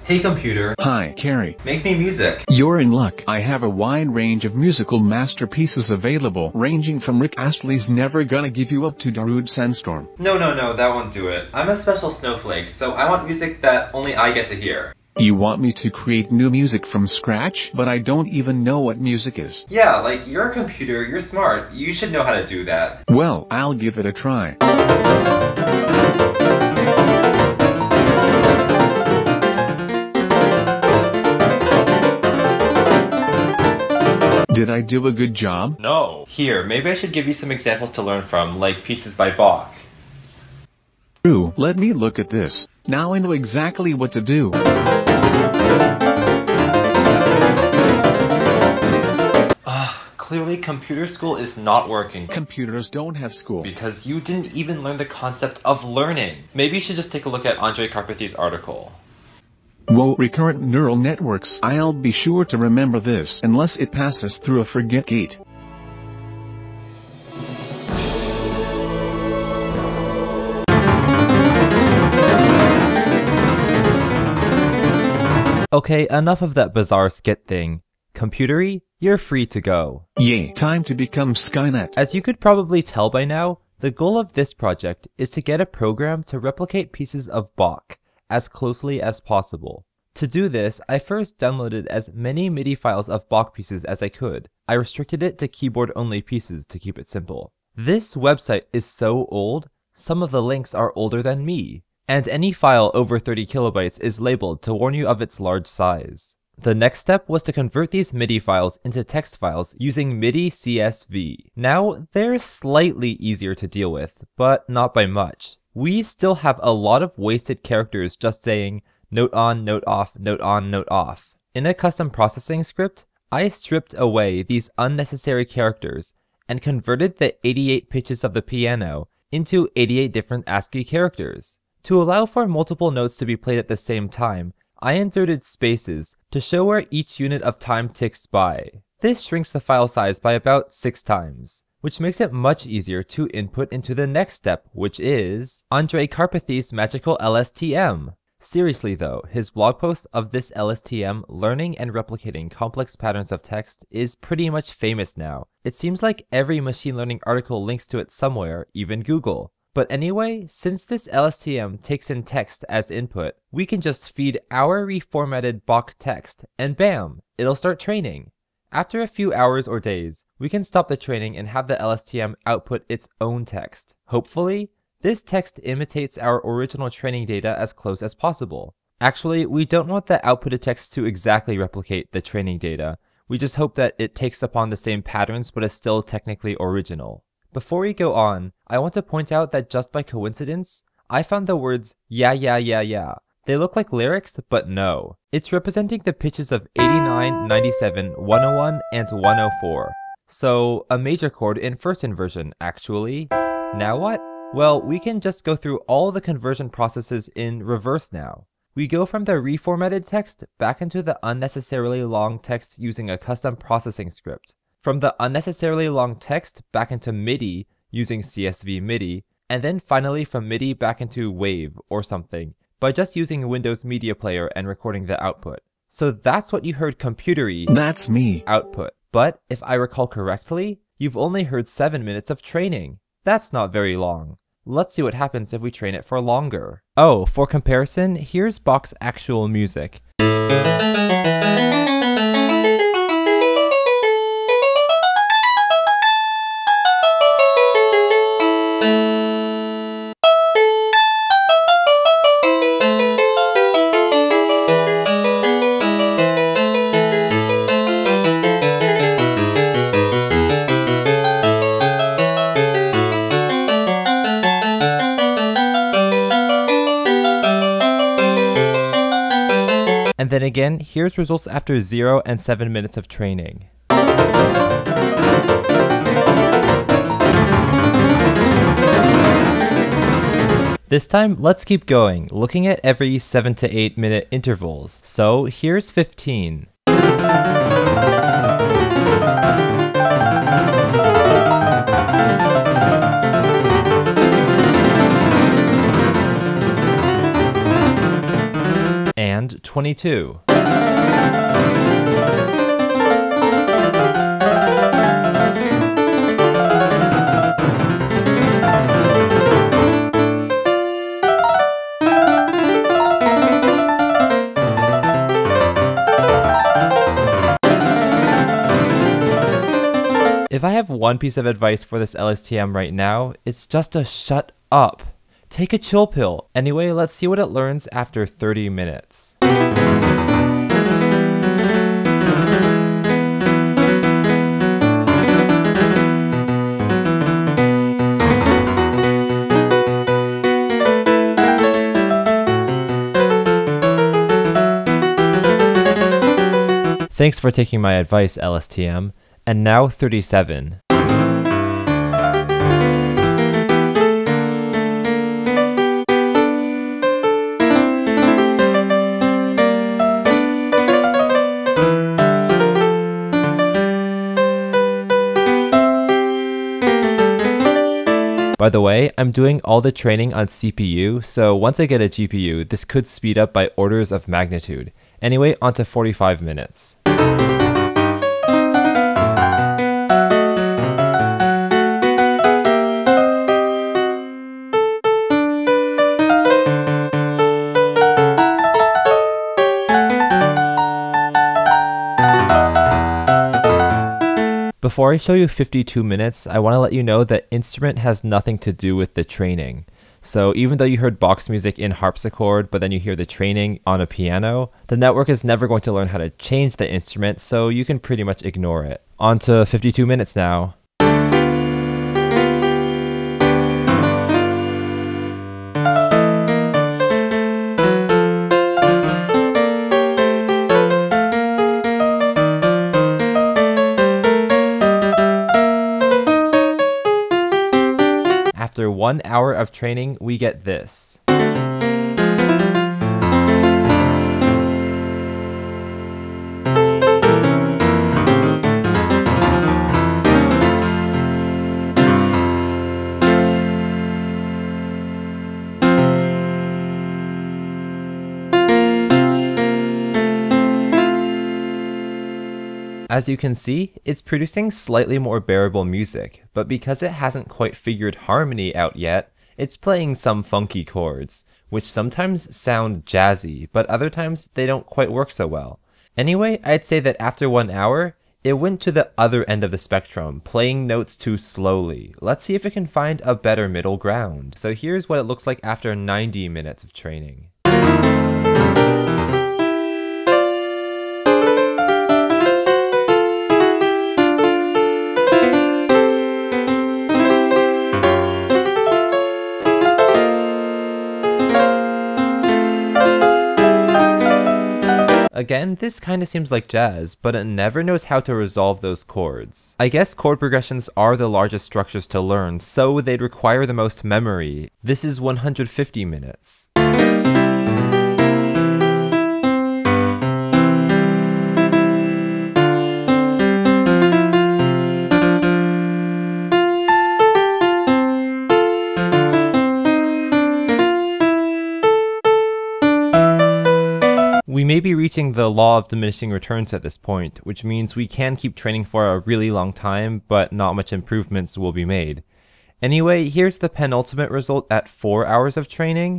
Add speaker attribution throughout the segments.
Speaker 1: Hey computer.
Speaker 2: Hi, Carrie.
Speaker 1: Make me music.
Speaker 2: You're in luck. I have a wide range of musical masterpieces available, ranging from Rick Astley's Never Gonna Give You Up to Darude Sandstorm.
Speaker 1: No, that won't do it. I'm a special snowflake, so I want music that only I get to hear.
Speaker 2: You want me to create new music from scratch? But I don't even know what music is.
Speaker 1: Yeah, like, you're a computer, you're smart. You should know how to do that.
Speaker 2: Well, I'll give it a try. Did I do a good job?
Speaker 1: No. Here, maybe I should give you some examples to learn from, like pieces by Bach.
Speaker 2: True. Let me look at this. Now I know exactly what to do.
Speaker 1: Clearly computer school is not working.
Speaker 2: Computers don't have school.
Speaker 1: Because you didn't even learn the concept of learning. Maybe you should just take a look at Andre Karpathy's article.
Speaker 2: Whoa, recurrent neural networks. I'll be sure to remember this, unless it passes through a forget gate.
Speaker 1: Okay, enough of that bizarre skit thing. Computery, you're free to go.
Speaker 2: Yay, time to become Skynet.
Speaker 1: As you could probably tell by now, the goal of this project is to get a program to replicate pieces of Bach as closely as possible. To do this, I first downloaded as many MIDI files of Bach pieces as I could. I restricted it to keyboard-only pieces to keep it simple. This website is so old, some of the links are older than me, and any file over 30 kilobytes is labeled to warn you of its large size. The next step was to convert these MIDI files into text files using MIDI CSV. Now, they're slightly easier to deal with, but not by much. We still have a lot of wasted characters just saying note on, note off, note on, note off. In a custom processing script, I stripped away these unnecessary characters and converted the 88 pitches of the piano into 88 different ASCII characters. To allow for multiple notes to be played at the same time, I inserted spaces to show where each unit of time ticks by. This shrinks the file size by about 6 times, which makes it much easier to input into the next step, which is Andre Karpathy's magical LSTM. Seriously though, his blog post of this LSTM learning and replicating complex patterns of text is pretty much famous now. It seems like every machine learning article links to it somewhere, even Google. But anyway, since this LSTM takes in text as input, we can just feed our reformatted Bach text, and bam, it'll start training. After a few hours or days, we can stop the training and have the LSTM output its own text. Hopefully, this text imitates our original training data as close as possible. Actually, we don't want the outputted text to exactly replicate the training data. We just hope that it takes upon the same patterns but is still technically original. Before we go on, I want to point out that just by coincidence, I found the words yeah. They look like lyrics, but no. It's representing the pitches of 89, 97, 101, and 104. So, a major chord in first inversion, actually. Now what? Well, we can just go through all the conversion processes in reverse now. We go from the reformatted text back into the unnecessarily long text using a custom processing script. From the unnecessarily long text back into MIDI using CSV MIDI, and then finally from MIDI back into WAVE or something by just using Windows Media Player and recording the output. So that's what you heard Computery,
Speaker 2: that's me,
Speaker 1: output. But if I recall correctly, you've only heard 7 minutes of training. That's not very long. Let's see what happens if we train it for longer. Oh, for comparison, here's Bach's actual music. And then again, here's results after 0 and 7 minutes of training. This time, let's keep going, looking at every 7 to 8 minute intervals. So here's 15. and 22. If I have one piece of advice for this LSTM right now, it's just to shut up. Take a chill pill. Anyway, let's see what it learns after 30 minutes. Thanks for taking my advice, LSTM. And now 37. By the way, I'm doing all the training on CPU, so once I get a GPU, this could speed up by orders of magnitude. Anyway, on to 45 minutes. Before I show you 52 minutes, I want to let you know that instrument has nothing to do with the training. So even though you heard Bach's music in harpsichord, but then you hear the training on a piano, the network is never going to learn how to change the instrument, so you can pretty much ignore it. On to 52 minutes now. After 1 hour of training, we get this. As you can see, it's producing slightly more bearable music, but because it hasn't quite figured harmony out yet, it's playing some funky chords, which sometimes sound jazzy, but other times they don't quite work so well. Anyway, I'd say that after 1 hour, it went to the other end of the spectrum, playing notes too slowly. Let's see if it can find a better middle ground. So here's what it looks like after 90 minutes of training. Again, this kinda seems like jazz, but it never knows how to resolve those chords. I guess chord progressions are the largest structures to learn, so they'd require the most memory. This is 150 minutes. We may be reaching the law of diminishing returns at this point, which means we can keep training for a really long time, but not much improvements will be made. Anyway, here's the penultimate result at 4 hours of training.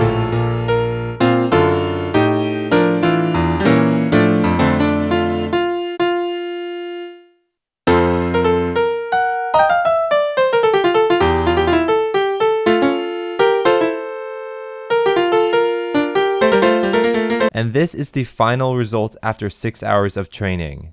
Speaker 1: And this is the final result after 6 hours of training.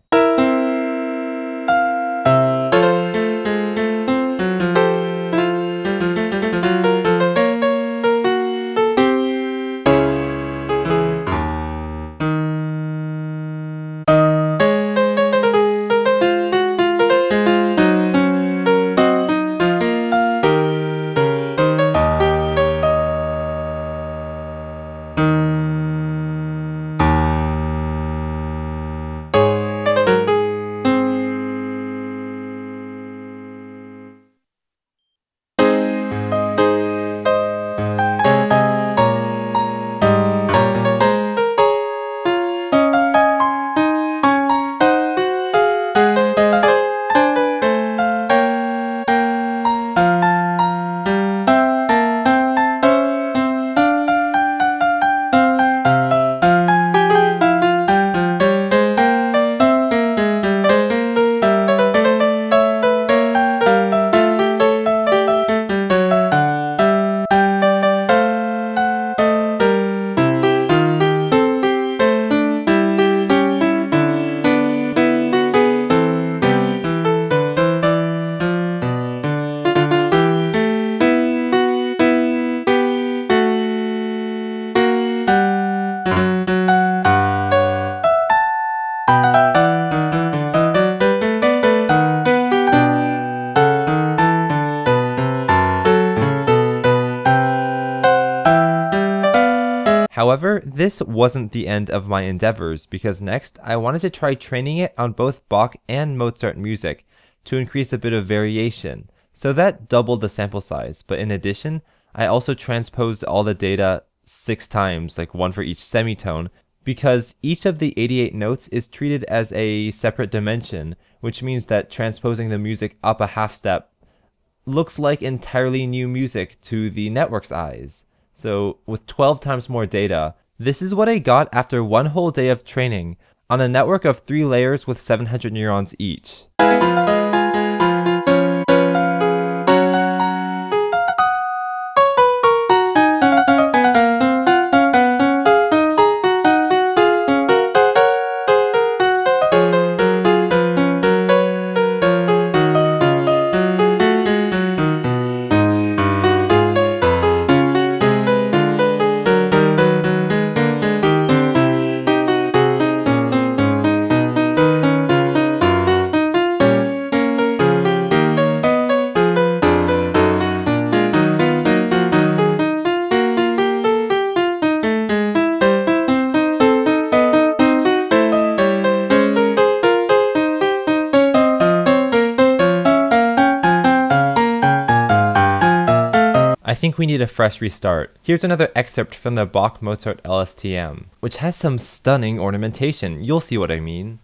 Speaker 1: However, this wasn't the end of my endeavors, because next I wanted to try training it on both Bach and Mozart music to increase a bit of variation. So that doubled the sample size, but in addition, I also transposed all the data 6 times, like one for each semitone, because each of the 88 notes is treated as a separate dimension, which means that transposing the music up a half step looks like entirely new music to the network's eyes. So with 12 times more data, this is what I got after one whole day of training on a network of 3 layers with 700 neurons each. I think we need a fresh restart. Here's another excerpt from the Bach-Mozart LSTM, which has some stunning ornamentation. You'll see what I mean.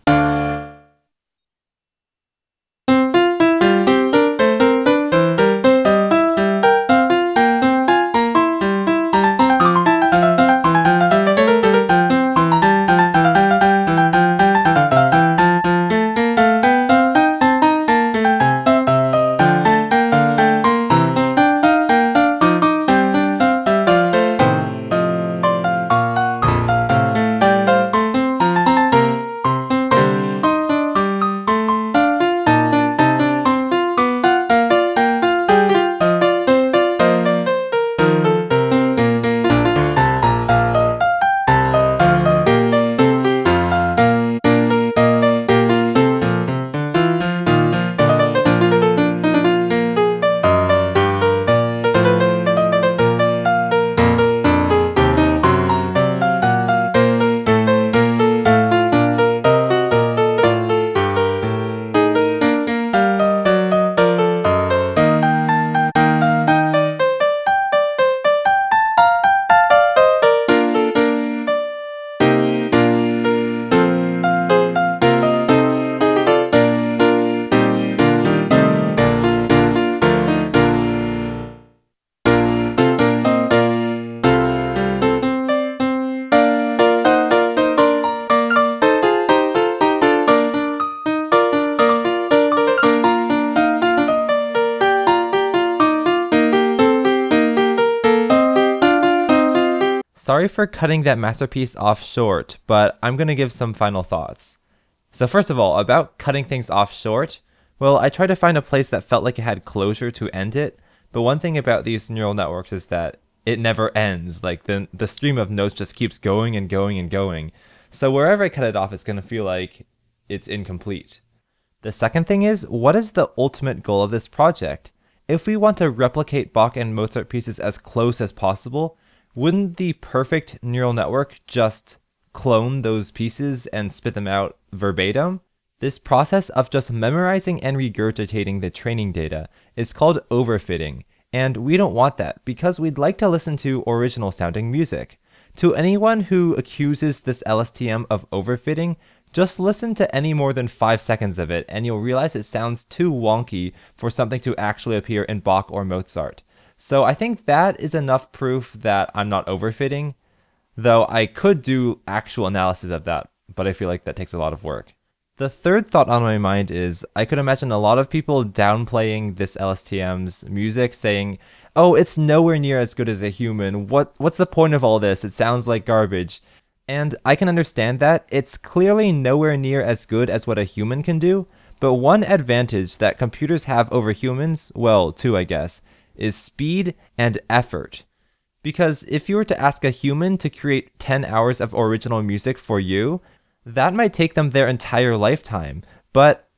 Speaker 1: Sorry for cutting that masterpiece off short, but I'm going to give some final thoughts. So first of all, about cutting things off short, well, I tried to find a place that felt like it had closure to end it, but one thing about these neural networks is that it never ends. Like the stream of notes just keeps going and going and going. So wherever I cut it off, it's going to feel like it's incomplete. The second thing is, what is the ultimate goal of this project? If we want to replicate Bach and Mozart pieces as close as possible, wouldn't the perfect neural network just clone those pieces and spit them out verbatim? This process of just memorizing and regurgitating the training data is called overfitting, and we don't want that because we'd like to listen to original sounding music. To anyone who accuses this LSTM of overfitting, just listen to any more than 5 seconds of it and you'll realize it sounds too wonky for something to actually appear in Bach or Mozart. So I think that is enough proof that I'm not overfitting, though I could do actual analysis of that, but I feel like that takes a lot of work. The third thought on my mind is I could imagine a lot of people downplaying this LSTM's music, saying, oh, it's nowhere near as good as a human. What's the point of all this? It sounds like garbage. And I can understand that. It's clearly nowhere near as good as what a human can do, but one advantage that computers have over humans, well, two I guess, is speed and effort. Because if you were to ask a human to create 10 hours of original music for you, that might take them their entire lifetime. But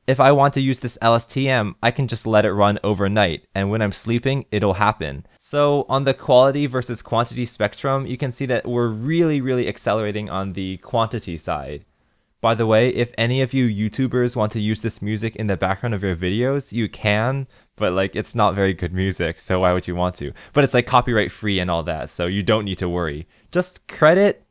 Speaker 1: if I want to use this LSTM, I can just let it run overnight, and when I'm sleeping, it'll happen. So on the quality versus quantity spectrum, you can see that we're really accelerating on the quantity side. By the way, if any of you YouTubers want to use this music in the background of your videos, you can, but like it's not very good music, so why would you want to? But it's like copyright free and all that, so you don't need to worry. Just credit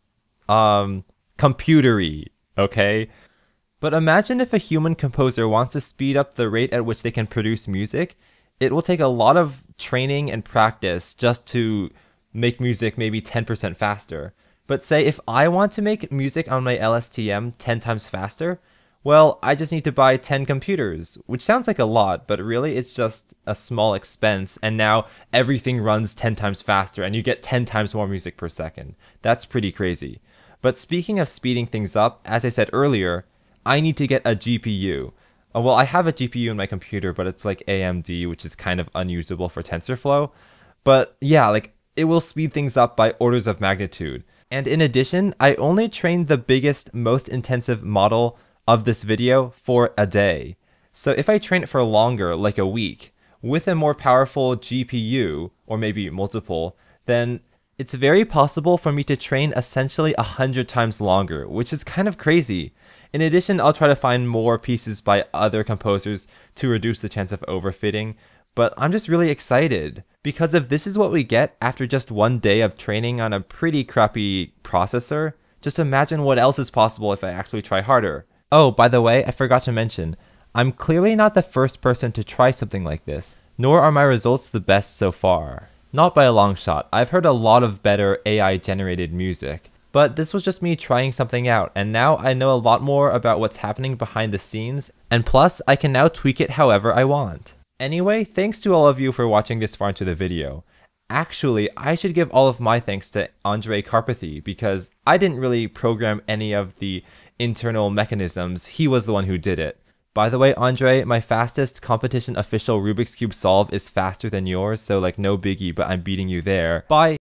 Speaker 1: Computery, okay? But imagine if a human composer wants to speed up the rate at which they can produce music. It will take a lot of training and practice just to make music maybe 10% faster. But say if I want to make music on my LSTM 10 times faster, well, I just need to buy 10 computers, which sounds like a lot, but really it's just a small expense, and now everything runs 10 times faster and you get 10 times more music per second. That's pretty crazy. But speaking of speeding things up, as I said earlier, I need to get a GPU. Well, I have a GPU in my computer, but it's like AMD, which is kind of unusable for TensorFlow. But yeah, like it will speed things up by orders of magnitude. And in addition, I only trained the biggest, most intensive model of this video for a day. So if I train it for longer, like a week, with a more powerful GPU, or maybe multiple, then it's very possible for me to train essentially 100 times longer, which is kind of crazy. In addition, I'll try to find more pieces by other composers to reduce the chance of overfitting, but I'm just really excited. Because if this is what we get after just one day of training on a pretty crappy processor, just imagine what else is possible if I actually try harder. Oh, by the way, I forgot to mention, I'm clearly not the first person to try something like this, nor are my results the best so far. Not by a long shot. I've heard a lot of better AI-generated music. But this was just me trying something out, and now I know a lot more about what's happening behind the scenes, and plus, I can now tweak it however I want. Anyway, thanks to all of you for watching this far into the video. Actually, I should give all of my thanks to Andrei Karpathy, because I didn't really program any of the internal mechanisms, he was the one who did it. By the way, Andre, my fastest competition official Rubik's Cube solve is faster than yours, so like no biggie, but I'm beating you there. Bye!